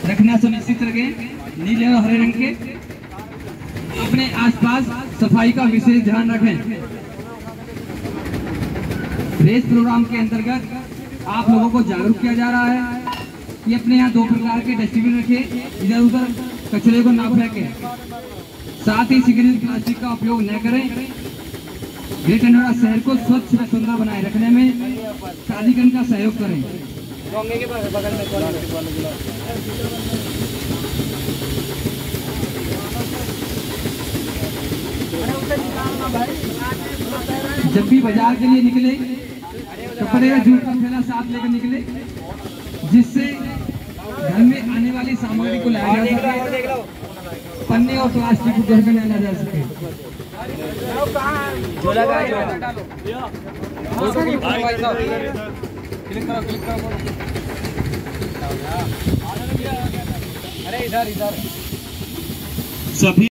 रखना सुनिश्चित रखें। नीले और हरे रंग के अपने आसपास सफाई का विशेष ध्यान रखें। रेस प्रोग्राम के अंतर्गत आप लोगों को जागरूक किया जा रहा है कि अपने यहाँ 2 प्रकार के डस्टबिन रखें, इधर उधर कचरे को ना फेंकें, साथ ही सिंगल प्लास्टिक का उपयोग न करें। ग्रेटर नोएडा शहर को स्वच्छ व सुंदर बनाए रखने में प्राधिकरण का सहयोग करें। जब भी बाजार के लिए निकले कपड़े या जूट का थैला साथ लेकर निकले, जिससे घर में आने वाली सामग्री को लाया जा सके, पन्ने और प्लास्टिक को घर में लाया जा सके। सभी